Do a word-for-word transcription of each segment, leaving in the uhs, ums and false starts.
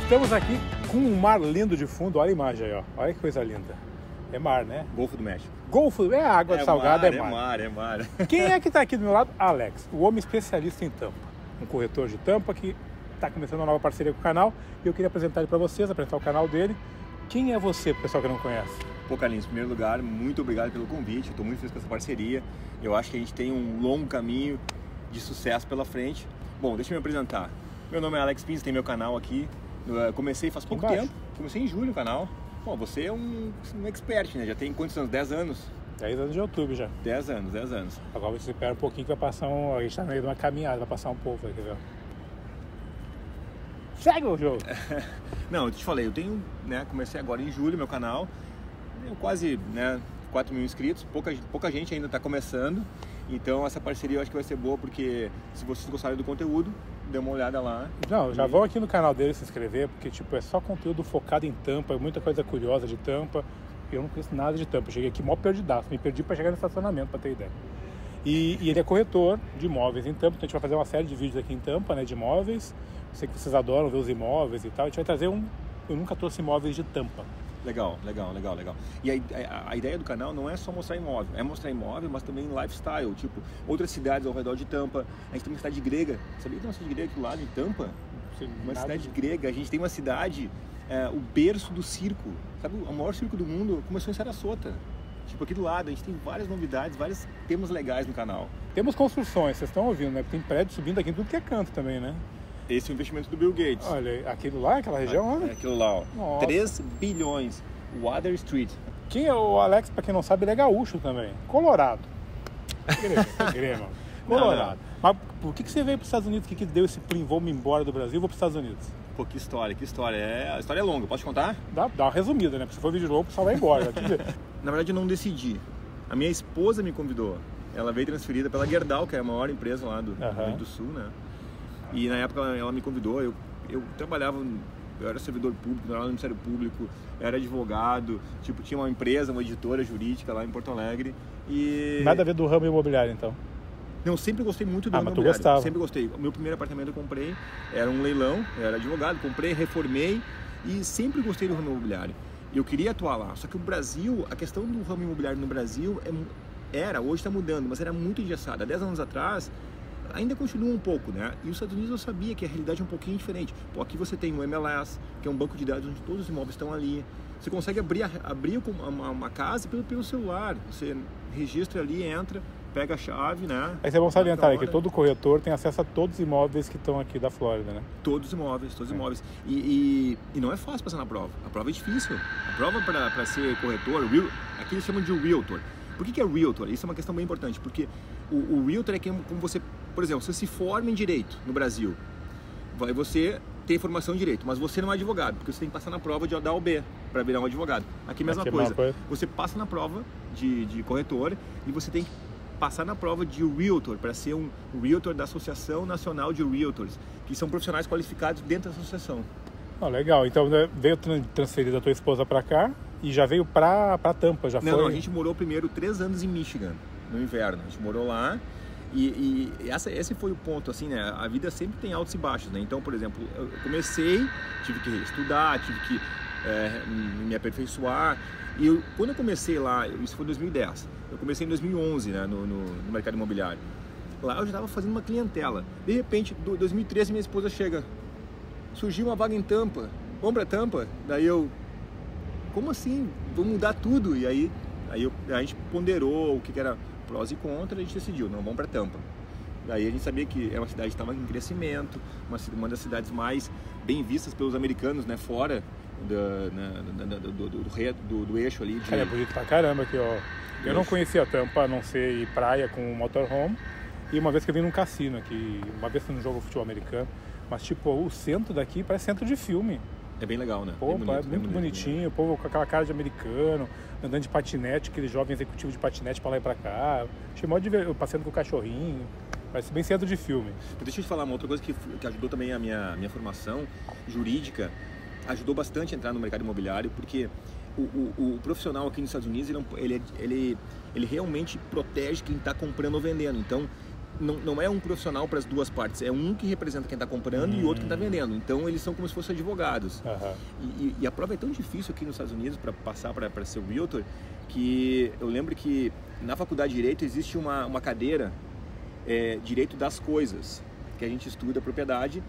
Estamos aqui com um mar lindo de fundo. Olha a imagem aí, ó. Olha que coisa linda. É mar, né? Golfo do México. Golfo, é água é salgada, mar, é mar. É mar, é mar. Quem é que está aqui do meu lado? Alex, o homem especialista em tampa. Um corretor de tampa que está começando uma nova parceria com o canal. E eu queria apresentar ele para vocês, apresentar o canal dele. Quem é você, pro pessoal que não conhece? Pô, Carlinhos, em primeiro lugar, muito obrigado pelo convite. Estou muito feliz com essa parceria. Eu acho que a gente tem um longo caminho de sucesso pela frente. Bom, deixa eu me apresentar. Meu nome é Alex Pins, tem meu canal aqui. Eu comecei faz pouco Embaixo. tempo. Comecei em julho o canal. Bom, você é um, um expert, né? Já tem quantos anos? dez anos? dez anos de YouTube já. dez anos, dez anos. Agora você espera um pouquinho que vai passar um... A gente está no meio de uma caminhada, vai passar um povo aí, quer ver? Segue o jogo! Não, eu te falei, eu tenho, né? Comecei agora em julho meu canal. Tenho quase, né? quatro mil inscritos. Pouca, pouca gente ainda está começando. Então essa parceria eu acho que vai ser boa, porque se vocês gostarem do conteúdo, dê uma olhada lá. Não, já e... vão aqui no canal dele se inscrever, porque tipo, é só conteúdo focado em tampa, muita coisa curiosa de tampa. Eu não conheço nada de tampa, eu cheguei aqui mó perdidaço, me perdi para chegar no estacionamento, para ter ideia. E, e ele é corretor de imóveis em tampa, então a gente vai fazer uma série de vídeos aqui em tampa, né, de imóveis. Eu sei que vocês adoram ver os imóveis e tal, a gente vai trazer um... Eu nunca trouxe imóveis de tampa. Legal, legal, legal, legal. E a, a, a ideia do canal não é só mostrar imóvel, é mostrar imóvel, mas também lifestyle, tipo, outras cidades ao redor de Tampa. A gente tem uma cidade grega, sabia que tem uma cidade grega aqui do lado de Tampa? Sim, uma nada cidade de... grega, a gente tem uma cidade, é, o berço do circo, sabe? O maior circo do mundo começou em Sarasota. Tipo, aqui do lado, a gente tem várias novidades, vários temas legais no canal. Temos construções, vocês estão ouvindo, né? Tem prédio subindo aqui em tudo que é canto também, né? Esse é o investimento do Bill Gates. Olha, aquilo lá, aquela região, é, é aquilo lá, ó. Nossa. três bilhões. Water Street. Quem é o Alex, pra quem não sabe, ele é gaúcho também. Colorado. Grêmio, Grêmio. Colorado. Não, não. Mas por que, que você veio para os Estados Unidos? O que, que deu esse plim? Vou-me embora do Brasil e vou para os Estados Unidos? Pô, que história, que história. É, a história é longa, posso te contar? Dá, dá uma resumida, né? Porque se for vídeo longo, o pessoal vai embora. Na verdade, eu não decidi. A minha esposa me convidou. Ela veio transferida pela Gerdau, que é a maior empresa lá do Rio Grande do Sul, né? E na época ela me convidou. Eu, eu trabalhava... Eu era servidor público, era no Ministério Público, era advogado, tipo, tinha uma empresa, uma editora jurídica lá em Porto Alegre e... Nada a ver do ramo imobiliário, então? Não, sempre gostei muito do ah, ramo mas tu imobiliário. gostava. Sempre gostei. O meu primeiro apartamento eu comprei, era um leilão, eu era advogado, comprei, reformei e sempre gostei do ramo imobiliário. Eu queria atuar lá, só que o Brasil, a questão do ramo imobiliário no Brasil é, era, hoje está mudando, mas era muito engessada. Há dez anos atrás... ainda continua um pouco, né? E os Estados Unidos eu sabia que a realidade é um pouquinho diferente. Pô, aqui você tem o M L S, que é um banco de dados onde todos os imóveis estão ali. Você consegue abrir, abrir uma, uma casa pelo, pelo celular. Você registra ali, entra, pega a chave, né? Aí é bom salientar aí que todo corretor tem acesso a todos os imóveis que estão aqui da Flórida, né? Todos os imóveis, todos os imóveis. E, e, e não é fácil passar na prova. A prova é difícil. A prova para ser corretor, real, aqui eles chamam de realtor. Por que que é realtor? Isso é uma questão bem importante, porque o, o realtor é como você, por exemplo, você se forma em direito no Brasil, vai você ter formação em direito, mas você não é advogado, porque você tem que passar na prova de dar o B para virar um advogado. Aqui é a mesma Aqui coisa. é coisa, você passa na prova de, de corretor e você tem que passar na prova de realtor para ser um realtor da Associação Nacional de Realtors, que são profissionais qualificados dentro da associação. Oh, legal, então veio transferir da tua esposa para cá e já veio para para Tampa, já não, foi? Não, a gente morou primeiro três anos em Michigan, no inverno. A gente morou lá e, e essa, esse foi o ponto, assim, né? A vida sempre tem altos e baixos, né? Então, por exemplo, eu comecei, tive que estudar, tive que é, me aperfeiçoar. E eu, quando eu comecei lá, isso foi em dois mil e dez, eu comecei em dois mil e onze, né, no, no, no mercado imobiliário. Lá eu já estava fazendo uma clientela. De repente, em dois mil e treze, minha esposa chega, surgiu uma vaga em Tampa, vamos para Tampa? Daí eu... como assim? Vamos mudar tudo? E aí, aí eu, a gente ponderou o que, que era prós e contras, a gente decidiu, não, vamos para Tampa. Daí a gente sabia que é uma cidade que estava em crescimento, uma, uma das cidades mais bem vistas pelos americanos, né, fora do, na, na, do, do, do, do, do eixo ali. De... Cara, é bonito pra caramba aqui, ó. Eu não conhecia Tampa, a não ser ir praia com motorhome, e uma vez que eu vim num cassino aqui, uma vez que eu jogo futebol americano, mas tipo, o centro daqui parece centro de filme. É bem legal, né? Pô, bem bonito, é bem muito bonito, bonitinho, o povo com aquela cara de americano, andando de patinete, aquele jovem executivo de patinete pra lá e pra cá. Achei mó divertido, passeando com o cachorrinho, parece bem centro de filme. Deixa eu te falar uma outra coisa que, que ajudou também a minha, minha formação jurídica, ajudou bastante a entrar no mercado imobiliário, porque o, o, o profissional aqui nos Estados Unidos, ele, ele, ele, ele realmente protege quem está comprando ou vendendo. Então, não, não é um profissional para as duas partes, é um que representa quem está comprando hum. e outro que está vendendo. Então eles são como se fossem advogados. Uhum. E, e a prova é tão difícil aqui nos Estados Unidos para passar para ser realtor, que eu lembro que na faculdade de Direito existe uma, uma cadeira, é, Direito das Coisas, que a gente estuda propriedade,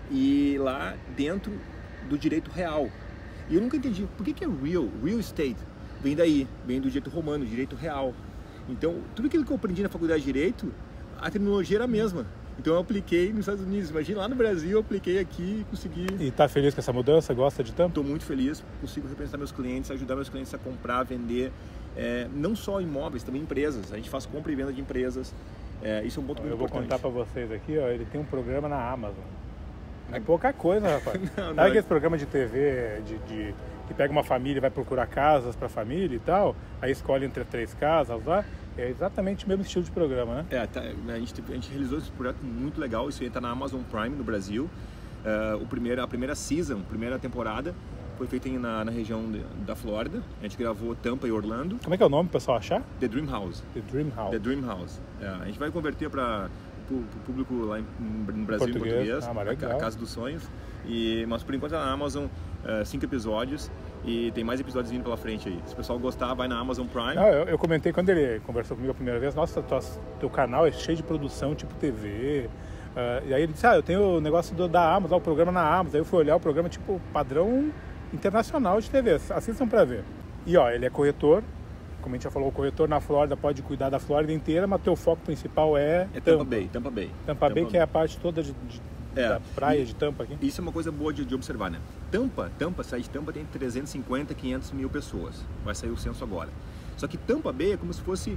e lá dentro do direito real. E eu nunca entendi, por que que é real? Real estate vem daí, vem do direito romano, direito real. Então, tudo aquilo que eu aprendi na faculdade de Direito, a terminologia era a mesma. Então eu apliquei nos Estados Unidos. Imagina, lá no Brasil eu apliquei aqui e consegui... E tá feliz com essa mudança? Gosta de Tampa? Estou muito feliz, consigo representar meus clientes, ajudar meus clientes a comprar, vender, é, não só imóveis, também empresas. A gente faz compra e venda de empresas. É, isso é um ponto muito importante. Eu vou contar para vocês aqui, ó, ele tem um programa na Amazon. Não é pouca coisa, rapaz. não, Sabe não. aquele programa de T V de, de, que pega uma família e vai procurar casas para a família e tal? Aí escolhe entre três casas lá? É exatamente o mesmo estilo de programa, né? É, tá, a, gente, a gente realizou esse projeto muito legal. Isso aí está na Amazon Prime no Brasil. Uh, o primeiro, a primeira season, a primeira temporada foi feita em, na, na região de, da Flórida. A gente gravou Tampa e Orlando. Como é que é o nome, pessoal, achar? The Dream House. The Dream House. The Dream House. É, a gente vai converter para o público lá em, no Brasil em português, em português ah, a, a Casa dos Sonhos. E, mas por enquanto é na Amazon, uh, cinco episódios. E tem mais episódios vindo pela frente aí. Se o pessoal gostar, vai na Amazon Prime. Não, eu, eu comentei quando ele conversou comigo a primeira vez, nossa, tua, teu canal é cheio de produção, tipo T V. Uh, e aí ele disse, ah, eu tenho o negócio do, da Amazon, o programa na Amazon. Aí eu fui olhar o programa, tipo, padrão internacional de T V. Assistam pra ver. E ó, ele é corretor. Como a gente já falou, o corretor na Flórida pode cuidar da Flórida inteira, mas teu foco principal é... É Tampa Bay, Tampa Bay. Tampa Bay, que é a parte toda de... de É, da praia de Tampa aqui. Isso é uma coisa boa de, de observar, né? Tampa, Tampa, sair de Tampa tem trezentos e cinquenta, quinhentos mil pessoas. Vai sair o censo agora. Só que Tampa Bay é como se fosse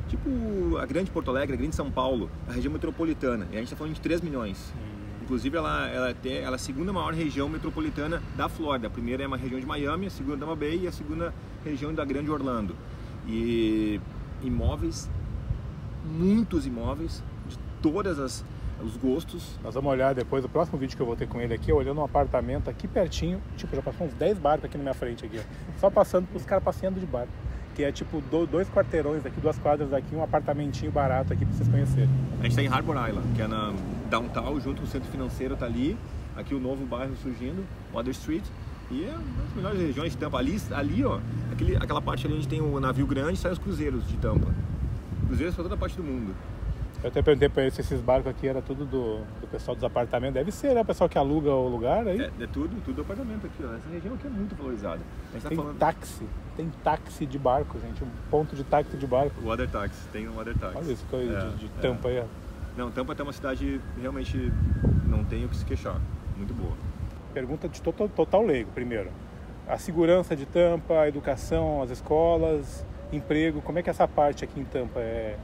tipo a grande Porto Alegre, a grande São Paulo, a região metropolitana. E a gente está falando de três milhões. Hum. Inclusive ela, ela, é, ela é a segunda maior região metropolitana da Flórida. A primeira é uma região de Miami, a segunda Tampa Bay e a segunda região da grande Orlando. E imóveis, muitos imóveis de todas as os gostos. Nós vamos olhar depois, o próximo vídeo que eu vou ter com ele aqui, olhando um apartamento aqui pertinho, tipo, já passou uns dez barcos aqui na minha frente aqui, ó. Só passando, os caras passeando de barco, que é tipo dois quarteirões aqui, duas quadras aqui, um apartamentinho barato aqui pra vocês conhecerem. A gente tá em Harbor Island, que é na downtown, junto com o centro financeiro, tá ali, aqui o novo bairro surgindo, Water Street, e é uma das melhores regiões de Tampa. Ali, ali ó, aquele, aquela parte ali onde tem o navio grande, sai os cruzeiros de Tampa. Cruzeiros pra toda a parte do mundo. Eu até perguntei pra ele se esses barcos aqui era tudo do, do pessoal dos apartamentos. Deve ser, né? O pessoal que aluga o lugar aí. É, é tudo, tudo apartamento aqui, ó. Essa região aqui é muito valorizada. A gente tá tem falando... táxi, tem táxi de barco, gente. Um ponto de táxi de barco. Water Taxi, tem um Water Taxi. Olha isso, coisa é, de, de Tampa é. aí, ó. Não, Tampa é uma cidade realmente não tem o que se queixar. Muito boa. Pergunta de total, total leigo, primeiro. A segurança de Tampa, a educação, as escolas, emprego. Como é que essa parte aqui em Tampa é?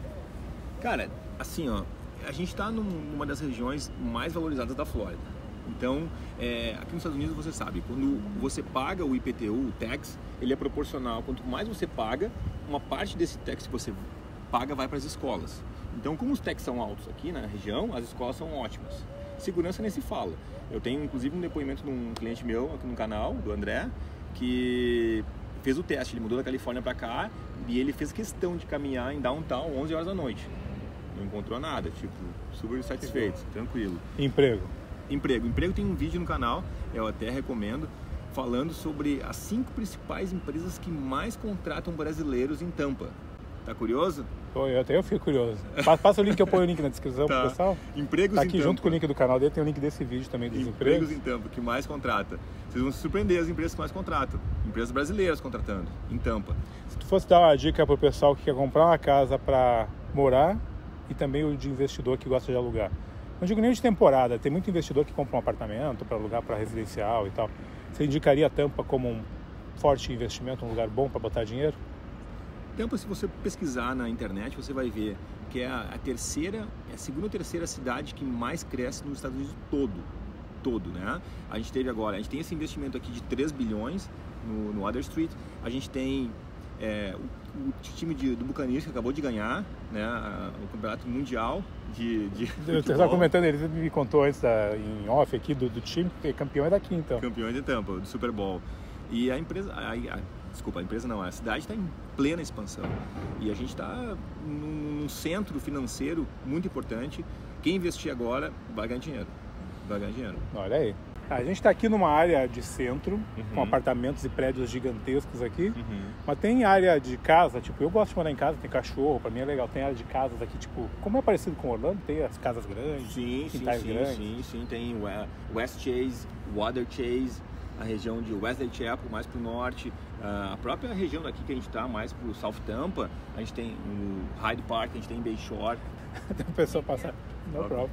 Cara, assim, ó, a gente está numa das regiões mais valorizadas da Flórida. Então, é, aqui nos Estados Unidos você sabe, quando você paga o I P T U, o tax, ele é proporcional. Quanto mais você paga, uma parte desse tax que você paga vai para as escolas. Então, como os taxes são altos aqui na região, as escolas são ótimas. Segurança nem se fala. Eu tenho, inclusive, um depoimento de um cliente meu aqui no canal, do André, que fez o teste. Ele mudou da Califórnia para cá e ele fez questão de caminhar em downtown onze horas da noite. Não encontrou nada, tipo, super satisfeito, tranquilo. Emprego? Emprego. Emprego tem um vídeo no canal, eu até recomendo, falando sobre as cinco principais empresas que mais contratam brasileiros em Tampa. Tá curioso? Eu até eu fico curioso. Passa, passa o link, eu ponho o link na descrição tá. pro pessoal. Empregos tá em aqui Tampa. junto com o link do canal dele, tem o link desse vídeo também dos empregos. empregos. Empregos em Tampa, que mais contrata. Vocês vão se surpreender as empresas que mais contratam. Empresas brasileiras contratando, em Tampa. Se tu fosse dar uma dica pro pessoal que quer comprar uma casa para morar e também o de investidor que gosta de alugar. Não digo nem de temporada, tem muito investidor que compra um apartamento para alugar para residencial e tal. Você indicaria a Tampa como um forte investimento, um lugar bom para botar dinheiro? Tampa, se você pesquisar na internet, você vai ver que é a terceira, é a segunda ou terceira cidade que mais cresce nos Estados Unidos todo, todo, né? A gente teve agora, a gente tem esse investimento aqui de três bilhões no, no Water Street, a gente tem é, o, o time de, do Buccaneers que acabou de ganhar, né, a, o campeonato mundial de, de Eu estava comentando, ele me contou antes da, em off aqui do, do time, que campeão é daqui então. Campeão é de Tampa, do Super Bowl. E a empresa, a, a, desculpa, a empresa não, a cidade está em plena expansão. E a gente está num, num centro financeiro muito importante. Quem investir agora vai ganhar dinheiro. Vai ganhar dinheiro. Olha aí. A gente está aqui numa área de centro, Uhum. com apartamentos e prédios gigantescos aqui. Uhum. Mas tem área de casa, tipo, eu gosto de morar em casa, tem cachorro, pra mim é legal. Tem área de casas aqui, tipo, como é parecido com Orlando, tem as casas grandes, Sim, sim, quintais sim, grandes. sim, sim. Tem West Chase, Water Chase, a região de Wesley Chapel, mais para o norte. Uh, a própria região daqui que a gente está, mais para o South Tampa, a gente tem o Hyde Park, a gente tem Bayshore. Tem uma pessoa passando, no problem.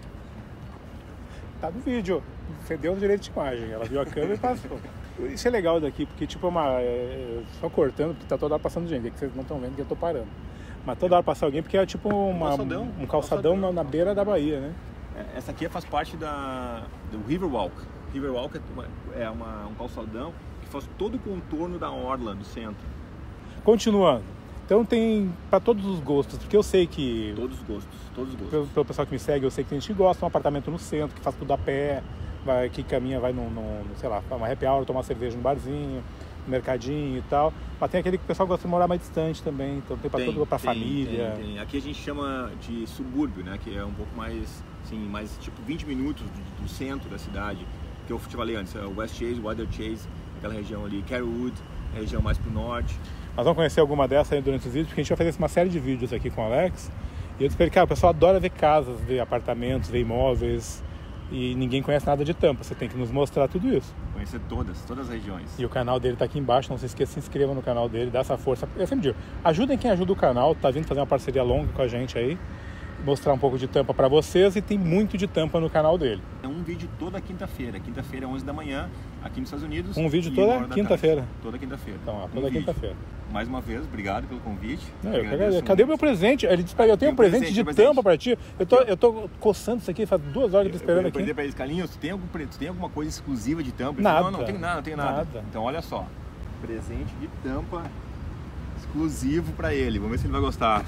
Tá no vídeo, você deu o direito de imagem, ela viu a câmera e passou. Isso é legal daqui, porque tipo, é uma, é, só cortando, porque tá toda hora passando gente, é que vocês não estão vendo que eu tô parando. Mas toda hora passa alguém, porque é tipo uma, calçadão, um calçadão, calçadão. Na, na beira da Bahia, né? Essa aqui faz parte da, do Riverwalk. Riverwalk é, uma, é uma, um calçadão que faz todo o contorno da orla do centro. Continuando. Então tem para todos os gostos, porque eu sei que... Todos os gostos, todos os gostos. Pelo, pelo pessoal que me segue, eu sei que tem gente que gosta de um apartamento no centro, que faz tudo a pé, vai, que caminha, vai num, num, sei lá, uma happy hour, tomar cerveja no barzinho, no mercadinho e tal. Mas tem aquele que o pessoal gosta de morar mais distante também, então tem para todo, para família. Tem, tem. Aqui a gente chama de subúrbio, né? Que é um pouco mais, assim, mais tipo vinte minutos do, do centro da cidade. Que eu te falei antes, é o West Chase, Water Chase, aquela região ali, Carolwood, a região mais pro norte. Nós vamos conhecer alguma dessas aí durante os vídeos, porque a gente vai fazer uma série de vídeos aqui com o Alex. E eu disse pra ele, cara, o pessoal adora ver casas, ver apartamentos, ver imóveis. E ninguém conhece nada de Tampa, você tem que nos mostrar tudo isso. Conhecer todas, todas as regiões. E o canal dele tá aqui embaixo, não se esqueça, se inscreva no canal dele, dá essa força. Eu sempre digo, ajudem quem ajuda o canal, tá vindo fazer uma parceria longa com a gente aí. Mostrar um pouco de Tampa pra vocês, e tem muito de Tampa no canal dele. É um vídeo toda quinta-feira, quinta-feira, onze da manhã, aqui nos Estados Unidos. Um vídeo toda quinta-feira. Toda quinta-feira. Então, ó, toda um quinta-feira. Mais uma vez, obrigado pelo convite. Não, eu eu Cadê o meu presente? Ele disse pra ele, eu tenho um presente, presente de presente. Tampa pra ti. Eu tô, eu tô coçando isso aqui, faz duas horas que eu tô esperando eu, eu aqui. Eu pra eles, Carlinhos, tu tem, algum, tu tem alguma coisa exclusiva de Tampa? Nada. Não, não tem nada, não tem nada. nada. Então olha só, presente de Tampa exclusivo pra ele. Vamos ver se ele vai gostar.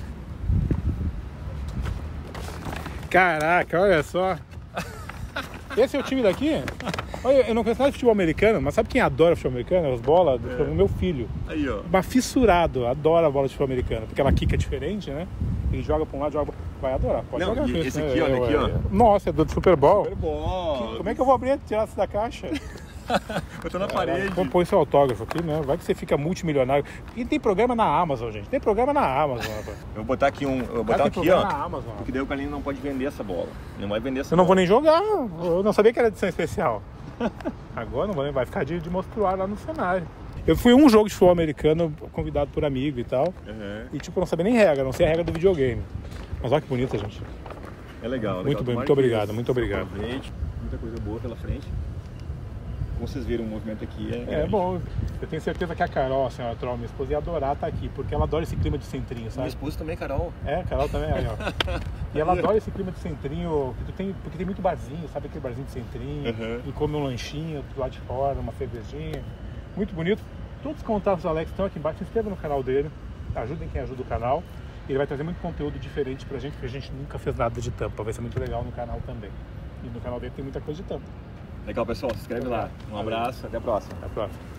Caraca, olha só. Esse é o time daqui? Olha, eu não conheço nada de futebol americano, mas sabe quem adora futebol americano? As bolas do futebol, meu filho. Aí, ó. Mas fissurado, adora a bola de futebol americano, porque ela quica diferente, né? Ele joga pra um lado, joga pra... Vai adorar, pode Não, jogar. e Esse, esse né? aqui, olha eu, aqui, ó. Nossa, é do Super Bowl. Super Bowl. Como é que eu vou abrir e tirar isso da caixa? Eu tô na parede. Vamos pôr esse autógrafo aqui, né? Vai que você fica multimilionário. E tem programa na Amazon, gente. Tem programa na Amazon, rapaz. Eu vou botar aqui um. Eu vou botar Cara, aqui, ó. Na Amazon, porque daí o Carlinhos não pode vender essa bola. Não vai vender essa eu não bola. vou nem jogar. Eu não sabia que era edição especial. Agora não vou nem. Vai ficar de, de monstruar lá no cenário. Eu fui a um jogo de futebol americano, convidado por amigo e tal. Uhum. E tipo, eu não sabia nem regra, não sei a regra do videogame. Mas olha que bonita, gente. É legal. Muito legal. bem, muito obrigado, muito obrigado. Frente, muita coisa boa pela frente. Como vocês viram, o movimento aqui é... É bom. Eu tenho certeza que a Carol, a senhora Troll, minha esposa, ia adorar estar aqui, porque ela adora esse clima de centrinho, sabe? Minha esposa também, Carol. É, a Carol também, aí, ó. E ela adora esse clima de centrinho, que tu tem, porque tem muito barzinho, sabe aquele barzinho de centrinho, Uhum. e come um lanchinho do lado de fora, uma cervejinha. Muito bonito. Todos os contatos do Alex estão aqui embaixo, se inscreva no canal dele, ajudem quem ajuda o canal. Ele vai trazer muito conteúdo diferente pra gente, porque a gente nunca fez nada de Tampa, vai ser muito legal no canal também. E no canal dele tem muita coisa de Tampa. Legal, pessoal. Se inscreve lá. Um abraço. Até a próxima. Até a próxima.